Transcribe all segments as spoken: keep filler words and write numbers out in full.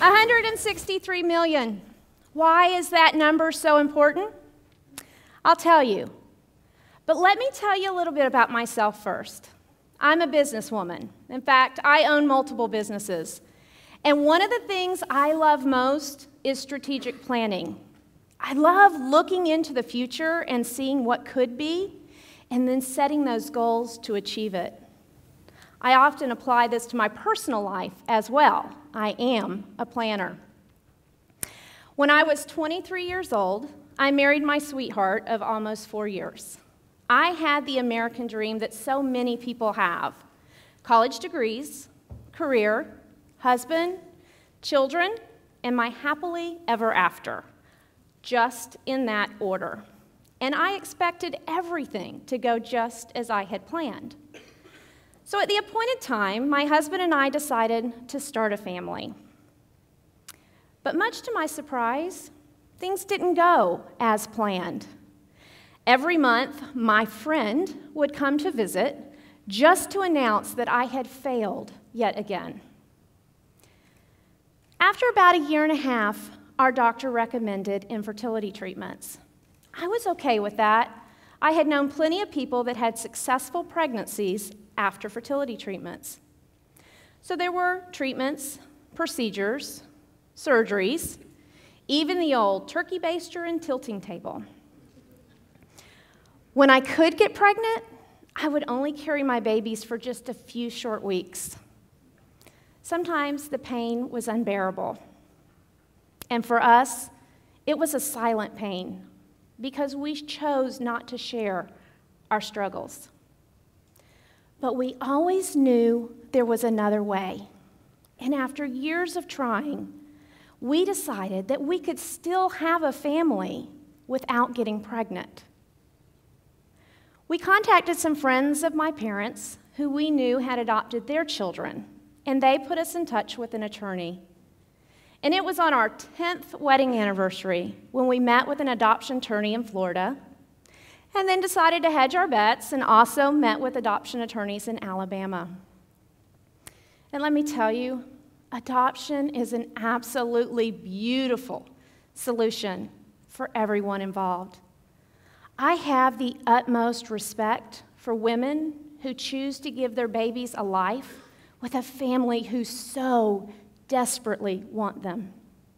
one hundred sixty-three million. Why is that number so important? I'll tell you. But let me tell you a little bit about myself first. I'm a businesswoman. In fact, I own multiple businesses. And one of the things I love most is strategic planning. I love looking into the future and seeing what could be, and then setting those goals to achieve it. I often apply this to my personal life as well. I am a planner. When I was twenty-three years old, I married my sweetheart of almost four years. I had the American dream that so many people have: college degrees, career, husband, children, and my happily ever after, just in that order. And I expected everything to go just as I had planned. So at the appointed time, my husband and I decided to start a family. But much to my surprise, things didn't go as planned. Every month, my friend would come to visit just to announce that I had failed yet again. After about a year and a half, our doctor recommended infertility treatments. I was okay with that. I had known plenty of people that had successful pregnancies after fertility treatments. So there were treatments, procedures, surgeries, even the old turkey baster and tilting table. When I could get pregnant, I would only carry my babies for just a few short weeks. Sometimes the pain was unbearable. And for us, it was a silent pain because we chose not to share our struggles. But we always knew there was another way. And after years of trying, we decided that we could still have a family without getting pregnant. We contacted some friends of my parents who we knew had adopted their children, and they put us in touch with an attorney. And it was on our tenth wedding anniversary when we met with an adoption attorney in Florida, and then decided to hedge our bets and also met with adoption attorneys in Alabama. And let me tell you, adoption is an absolutely beautiful solution for everyone involved. I have the utmost respect for women who choose to give their babies a life with a family who so desperately want them.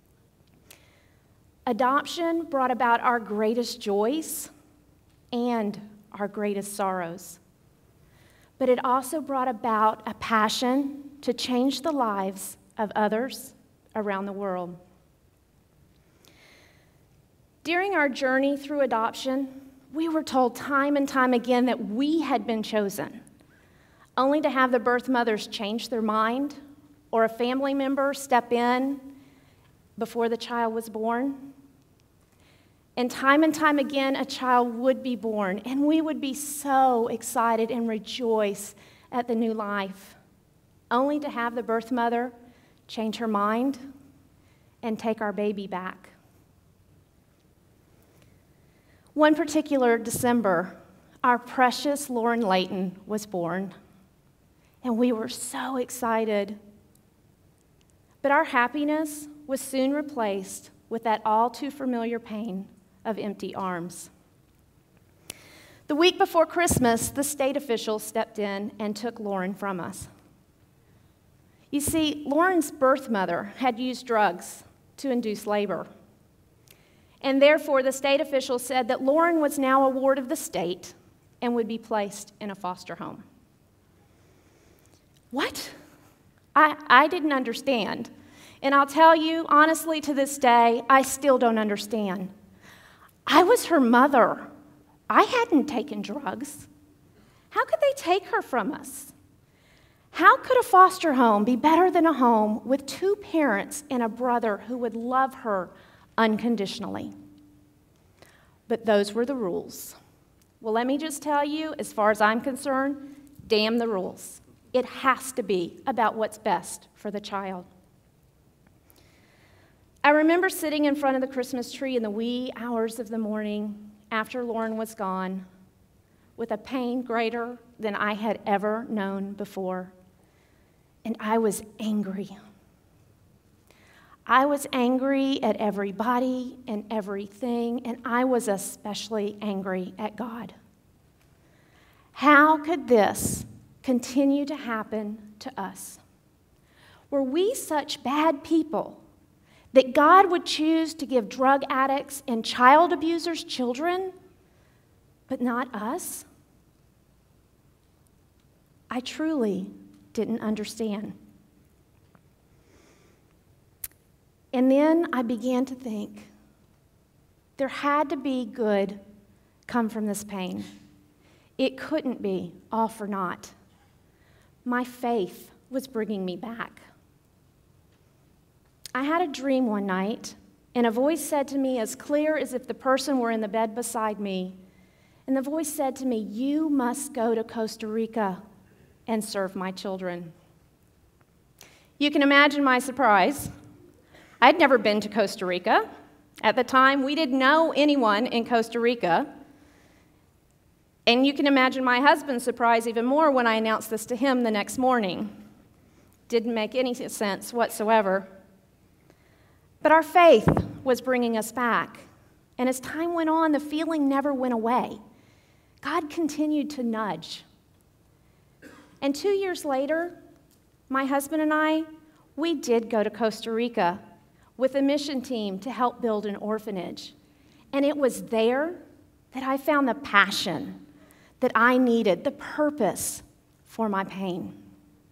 Adoption brought about our greatest joys and our greatest sorrows. But it also brought about a passion to change the lives of others around the world. During our journey through adoption, we were told time and time again that we had been chosen, only to have the birth mothers change their mind or a family member step in before the child was born. And time and time again, a child would be born, and we would be so excited and rejoice at the new life, only to have the birth mother change her mind and take our baby back. One particular December, our precious Lauren Layton was born, and we were so excited. But our happiness was soon replaced with that all too familiar pain of empty arms. The week before Christmas, the state officials stepped in and took Lauren from us. You see, Lauren's birth mother had used drugs to induce labor. And therefore, the state officials said that Lauren was now a ward of the state and would be placed in a foster home. What? I, I didn't understand. And I'll tell you, honestly, to this day, I still don't understand. I was her mother. I hadn't taken drugs. How could they take her from us? How could a foster home be better than a home with two parents and a brother who would love her unconditionally? But those were the rules. Well, let me just tell you, as far as I'm concerned, damn the rules. It has to be about what's best for the child. I remember sitting in front of the Christmas tree in the wee hours of the morning after Lauren was gone, with a pain greater than I had ever known before. And I was angry. I was angry at everybody and everything, and I was especially angry at God. How could this continue to happen to us? Were we such bad people that God would choose to give drug addicts and child abusers children, but not us? I truly didn't understand. And then I began to think, there had to be good come from this pain. It couldn't be all for naught. My faith was bringing me back. I had a dream one night, and a voice said to me as clear as if the person were in the bed beside me, and the voice said to me, "You must go to Costa Rica and serve my children." You can imagine my surprise. I'd never been to Costa Rica. At the time, we didn't know anyone in Costa Rica. And you can imagine my husband's surprise even more when I announced this to him the next morning. Didn't make any sense whatsoever. But our faith was bringing us back. And as time went on, the feeling never went away. God continued to nudge. And two years later, my husband and I, we did go to Costa Rica with a mission team to help build an orphanage. And it was there that I found the passion that I needed, the purpose for my pain.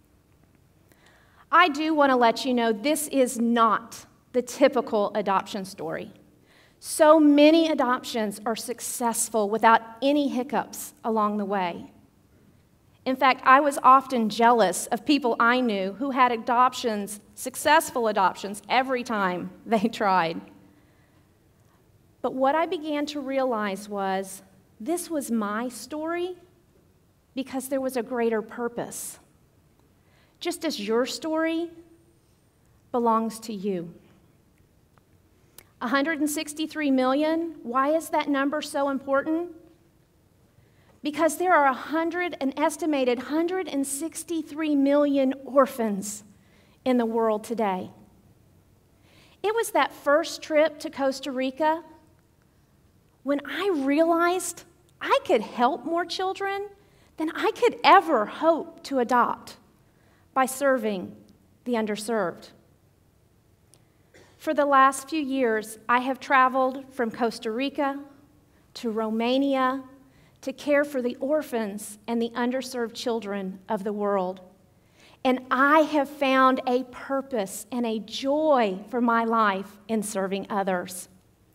I do want to let you know this is not the typical adoption story. So many adoptions are successful without any hiccups along the way. In fact, I was often jealous of people I knew who had adoptions, successful adoptions, every time they tried. But what I began to realize was this was my story because there was a greater purpose. Just as your story belongs to you. one hundred sixty-three million, why is that number so important? Because there are a hundred, an estimated one hundred sixty-three million orphans in the world today. It was that first trip to Costa Rica when I realized I could help more children than I could ever hope to adopt by serving the underserved. For the last few years, I have traveled from Costa Rica to Romania to care for the orphans and the underserved children of the world. And I have found a purpose and a joy for my life in serving others.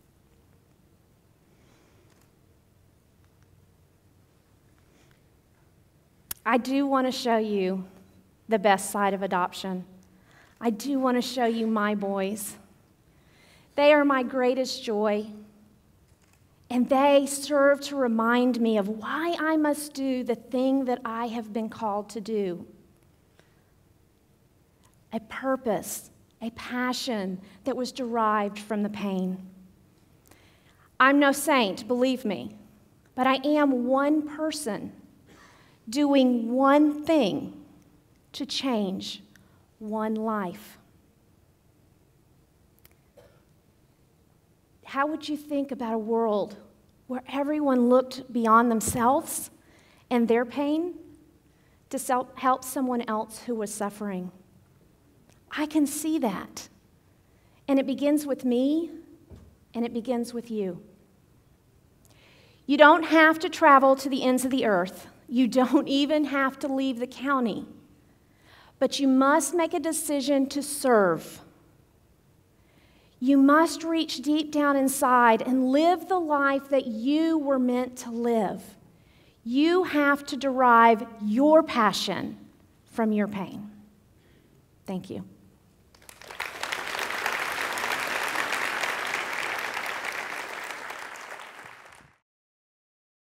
I do want to show you the best side of adoption. I do want to show you my boys. They are my greatest joy. And they serve to remind me of why I must do the thing that I have been called to do. A purpose, a passion that was derived from the pain. I'm no saint, believe me, but I am one person doing one thing to change one life. How would you think about a world where everyone looked beyond themselves and their pain to help someone else who was suffering? I can see that. And it begins with me, and it begins with you. You don't have to travel to the ends of the earth. You don't even have to leave the county. But you must make a decision to serve. You must reach deep down inside and live the life that you were meant to live. You have to derive your passion from your pain. Thank you.